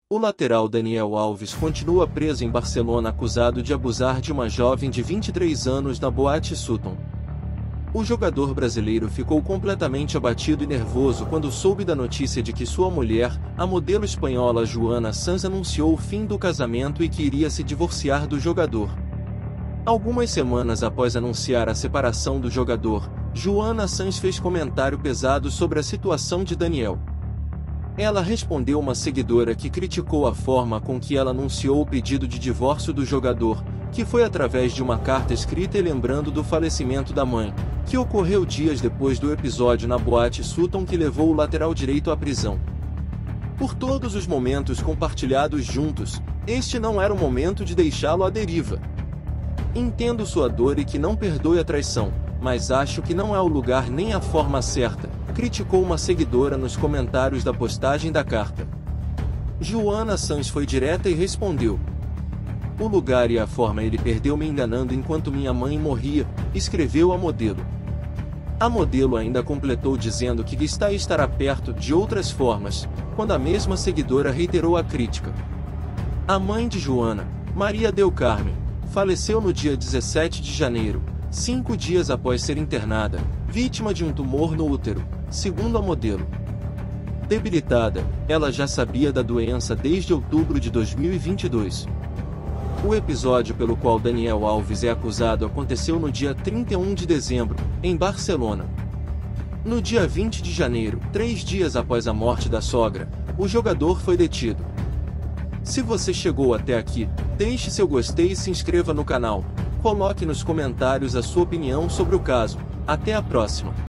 O lateral Daniel Alves continua preso em Barcelona acusado de abusar de uma jovem de 23 anos na Boate Sutton. O jogador brasileiro ficou completamente abatido e nervoso quando soube da notícia de que sua mulher, a modelo espanhola Joana Sanz, anunciou o fim do casamento e que iria se divorciar do jogador. Algumas semanas após anunciar a separação do jogador, Joana Sanz fez comentário pesado sobre a situação de Daniel. Ela respondeu uma seguidora que criticou a forma com que ela anunciou o pedido de divórcio do jogador, que foi através de uma carta escrita e lembrando do falecimento da mãe, que ocorreu dias depois do episódio na Boate Sutton que levou o lateral direito à prisão. Por todos os momentos compartilhados juntos, este não era o momento de deixá-lo à deriva. Entendo sua dor e que não perdoe a traição, mas acho que não é o lugar nem a forma certa, criticou uma seguidora nos comentários da postagem da carta. Joana Sanz foi direta e respondeu: "O lugar e a forma ele perdeu me enganando enquanto minha mãe morria", escreveu a modelo. A modelo ainda completou dizendo que estará perto de outras formas, quando a mesma seguidora reiterou a crítica. A mãe de Joana, Maria del Carmen, faleceu no dia 17 de janeiro, 5 dias após ser internada, vítima de um tumor no útero, segundo a modelo. Debilitada, ela já sabia da doença desde outubro de 2022. O episódio pelo qual Daniel Alves é acusado aconteceu no dia 31 de dezembro, em Barcelona. No dia 20 de janeiro, 3 dias após a morte da sogra, o jogador foi detido. Se você chegou até aqui, deixe seu gostei e se inscreva no canal. Coloque nos comentários a sua opinião sobre o caso. Até a próxima!